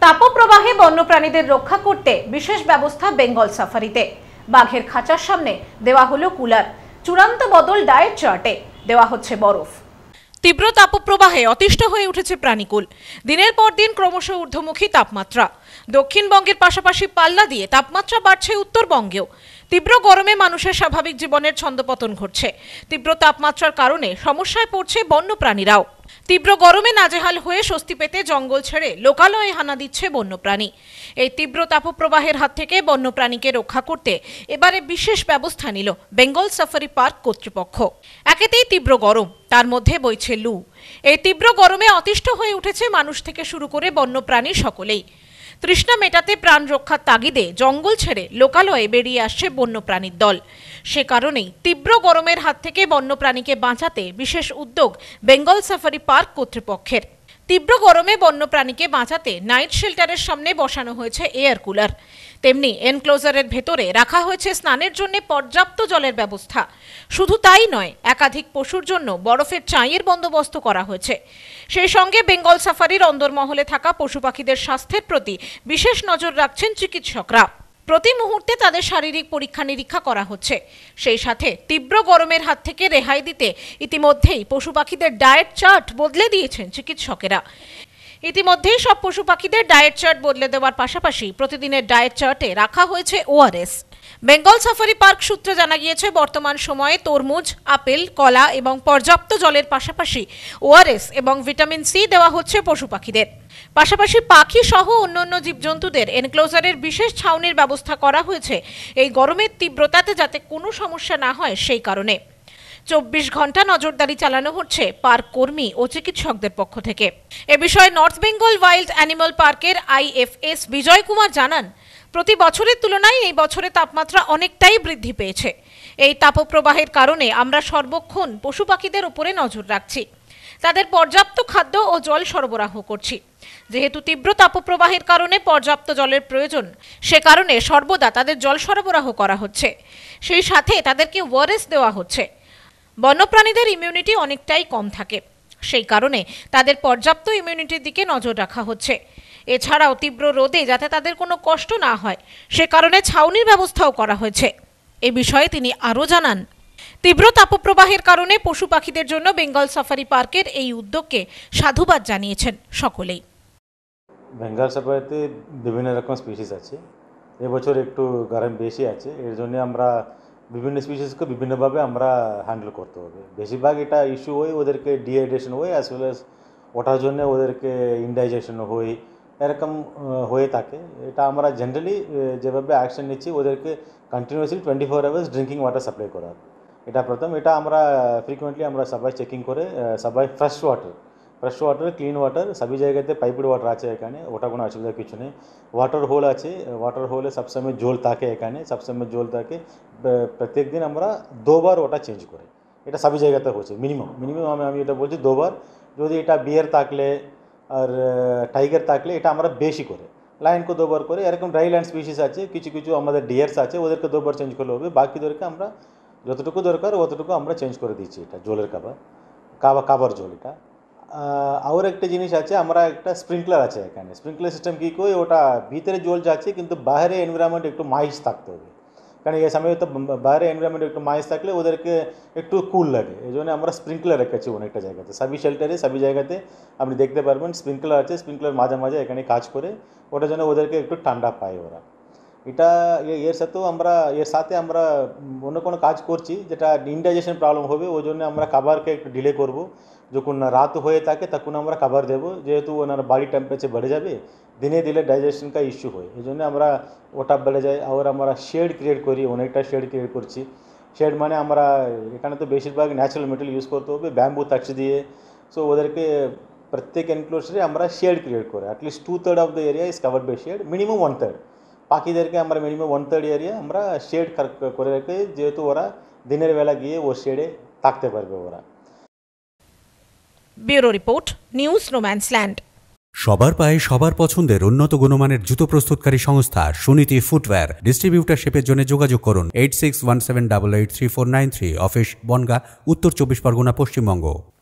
তাপপ্রবাহে বন্যপ্রাণীদের রক্ষা করতে বিশেষ ব্যবস্থা বেঙ্গল সাফারিতে। বাঘের খাঁচার সামনে দেওয়া হলো কুলার, চূড়ান্ত বদল ডায়েট চার্টে, দেওয়া হচ্ছে বরফ। তীব্র তাপপ্রবাহে অতিষ্ঠ হয়ে উঠেছে প্রাণীকুল। দিনের পর দিন ক্রমশ ঊর্ধ্বমুখী তাপমাত্রা। দক্ষিণবঙ্গের পাশাপাশি পাল্লা দিয়ে তাপমাত্রা বাড়ছে উত্তরবঙ্গেও। তীব্র গরমে মানুষের স্বাভাবিক জীবনের ছন্দপতন ঘটছে। তীব্র তাপমাত্রার কারণে সমস্যায় পড়ছে বন্যপ্রাণীরাও। তীব্র গরমে নাজেহাল হয়ে স্বস্তি পেতে জঙ্গল ছেড়ে লোকালয়ে হানা দিচ্ছে বন্যপ্রাণী। এই তীব্র তাপপ্রবাহের হাত থেকে বন্যপ্রাণীকে রক্ষা করতে এবারে বিশেষ ব্যবস্থা নিল বেঙ্গল সাফারি পার্ক কর্তৃপক্ষ। একেতেই তীব্র গরম, তার মধ্যে বইছে লু। এই তীব্র গরমে অতিষ্ঠ হয়ে উঠেছে মানুষ থেকে শুরু করে বন্যপ্রাণী সকলেই। তৃষ্ণা মেটাতে প্রাণ রক্ষার তাগিদে জঙ্গল ছেড়ে লোকালয়ে বেরিয়ে আসছে বন্যপ্রাণীর দল। সে কারণেই তীব্র গরমের হাত থেকে বন্যপ্রাণীকে বাঁচাতে বিশেষ উদ্যোগ বেঙ্গল সাফারি পার্ক কর্তৃপক্ষের। তীব্র গরমে বন্যপ্রাণীকে বাঁচাতে নাইট শেল্টারের সামনে বসানো হয়েছে এয়ার কুলার। তেমনি এনক্লোজারের ভেতরে রাখা হয়েছে স্নানের জন্য পর্যাপ্ত জলের ব্যবস্থা। শুধু তাই নয়, একাধিক পশুর জন্য বরফের চাঁইয়ের বন্দোবস্ত করা হয়েছে। সেই সঙ্গে বেঙ্গল সাফারির অন্দরমহলে থাকা পশু পাখিদের স্বাস্থ্যের প্রতি বিশেষ নজর রাখছেন চিকিৎসকরা। প্রতি মুহূর্তে তাদের শারীরিক পরীক্ষা নিরীক্ষা করা হচ্ছে। সেই সাথে তীব্র গরমের হাত থেকে রেহাই দিতে ইতিমধ্যেই পশু পাখিদের ডায়েট চার্ট বদলে দিয়েছেন চিকিৎসকেরা। ইতিমধ্যেই সব পশু পাখিদের ডায়েট চার্ট বদলে দেওয়ার পাশাপাশি প্রতিদিনের ডায়েট চার্টে রাখা হয়েছে ওআরএস। বেঙ্গল সাফারি পার্ক সূত্রে জানা গিয়েছে, বর্তমান সময়ে তরমুজ, আপেল, কলা এবং পর্যাপ্ত জলের পাশাপাশি ওআরএস এবং ভিটামিন সি দেওয়া হচ্ছে পশু পাখিদের। পাশাপাশি পাখি সহ অন্যান্য জীবজন্তুদের এনক্লোজারের বিশেষ ছাউনির ব্যবস্থা করা হয়েছে এই গরমের তীব্রতাতে যাতে কোনো সমস্যা না হয় সেই কারণে। 24 ঘন্টা নজরদারি চালানো হচ্ছে পার্ক কর্মী ও চিকিৎসকদের পক্ষ থেকে। এ বিষয়ে নর্থ বেঙ্গল ওয়াইল্ড অ্যানিমাল পার্কের আইএফএস বিজয় কুমার জানান, প্রতি বছরের তুলনায় এই বছরে তাপমাত্রা অনেকটাই বৃদ্ধি পেয়েছে। এই তাপপ্রবাহের কারণে আমরা সর্বক্ষণ পশু পাখিদের উপরে নজর রাখছি, তাদের পর্যাপ্ত খাদ্য ও জল সরবরাহ করছি। যেহেতু তীব্র তাপপ্রবাহের কারণে পর্যাপ্ত জলের প্রয়োজন, সে কারণে সর্বদা তাদের জল সরবরাহ করা হচ্ছে। সেই সাথে তাদেরকে ওআরএস দেওয়া হচ্ছে। বন্যপ্রাণীদের ইমিউনিটি অনেকটাই কম থাকে, সেই কারণে তাদের পর্যাপ্ত ইমিউনিটির দিকে নজর রাখা হচ্ছে। এছাড়াও তীব্র রোদে যাতে তাদের কোনো কষ্ট না হয় সে কারণে ছাউনির ব্যবস্থাও করা হয়েছে। এ বিষয়ে তিনি আরও জানান, তীব্র তাপপ্রবাহের কারণে পশু পাখিদের জন্য বেঙ্গল সাফারি পার্কের এই উদ্যোগকে সাধুবাদ জানিয়েছেন সকলেই। বেঙ্গল সাফারিতে বিভিন্ন রকম স্পিসিস আছে। এবছর একটু গরম বেশি আছে, এর জন্য আমরা বিভিন্ন স্পিসিসকে বিভিন্নভাবে আমরা হ্যান্ডেল করতে হবে। বেশিরভাগ এটা ইস্যু হয় ওদেরকে ডিহাইড্রেশন হয়, অ্যাজ ওয়েল অ্যাজ ওটার জন্য ওদেরকে ইনডাইজেশন হয়, এরকম হয়ে থাকে। এটা আমরা জেনারেলি যেভাবে অ্যাকশন নিচ্ছি ওদেরকে continuously 24 hours drinking water supply করা। এটা প্রথম, এটা আমরা ফ্রিকুয়েন্টলি আমরা সবাই চেকিং করে সবাই ফ্রেশ ওয়াটার ক্লিন ওয়াটার সবই জায়গাতে পাইপড ওয়াটার আছে এখানে, ওটা কোনো অসুবিধা কিছু নেই। ওয়াটার হোল আছে, ওয়াটার হোলে সবসময় জল থাকে, এখানে সবসময় জল থাকে। প্রত্যেক দিন আমরা 2 বার ওটা চেঞ্জ করে, এটা সবই জায়গাতে হচ্ছে। মিনিমাম আমি এটা বলছি 2 বার। যদি এটা বিয়ার থাকলে আর টাইগার থাকলে এটা আমরা বেশি করে লাইনকে 2 বার করে। এরকম ড্রাই ল্যান্ড স্পিসিস আছে, কিছু আমাদের ডিয়ার্স আছে, ওদেরকে 2 বার চেঞ্জ করলে হবে। বাকিদেরকে আমরা যতটুকু দরকার অতটুকু আমরা চেঞ্জ করে দিচ্ছি। এটা জলের কাবার জল। এটা আর একটা জিনিস আছে, আমরা একটা স্প্রিংকলার আছে এখানে। স্প্রিংকলার সিস্টেম কী করে, ওটা ভিতরে জল যাচ্ছে কিন্তু বাইরে এনভায়রনমেন্ট একটু মাইস থাকতে হবে, কারণ এই সময় তো বাইরে এনভায়রনমেন্ট একটু মাইস থাকলে ওদেরকে একটু কুল লাগে। এই জন্য আমরা স্প্রিংকলার রেখেছি অনেকটা জায়গাতে, সবই শেল্টারে সবই জায়গাতে আপনি দেখতে পারবেন স্প্রিংকলার আছে। স্প্রিংকলার মাঝে মাঝে এখানে কাজ করে, ওটার জন্য ওদেরকে একটু ঠান্ডা পায় ওরা। এটা এর সাথে আমরা অন্য কোনো কাজ করছি যেটা ইনডাইজেশন প্রবলেম হবে, ওই জন্য আমরা খাবারকে একটু ডিলে করব। যখন রাত হয়ে থাকে তখন আমরা খাবার দেবো, যেহেতু ওনার বডি টেম্পারেচার বেড়ে যাবে, দিনে দিলে ডাইজেশন কা ইস্যু হয়, এই জন্য আমরা ওটা বেড়ে যায়। আর আমরা শেড ক্রিয়েট করি, অনেকটা শেড ক্রিয়েট করছি। শেড মানে আমরা এখানে তো বেশিরভাগ ন্যাচারাল মেটেরিয়াল ইউজ করতে হবে, ব্যাম্বু তাক্স দিয়ে। সো ওদেরকে প্রত্যেক এনক্লোজারে আমরা শেড ক্রিয়েট করে, at least 2/3 of the area is covered by shade, minimum 1/3। পাখিদেরকে আমরা মিনিমাম 1/3 এরিয়া আমরা শেড করে রেখে, যেহেতু ওরা দিনের বেলা গিয়ে ও শেডে থাকতে পারবে ওরা। Bureau report, news no man's land. সবার পায়ে সবার পছন্দের উন্নত গুণমানের জুতো প্রস্তুতকারী সংস্থা সুনীতি ফুটওয়্যার। ডিস্ট্রিবিউটারশিপের জন্য যোগাযোগ করুন 8617883493, অফিস বনগাঁ, উত্তর 24 পরগনা, পশ্চিমবঙ্গ।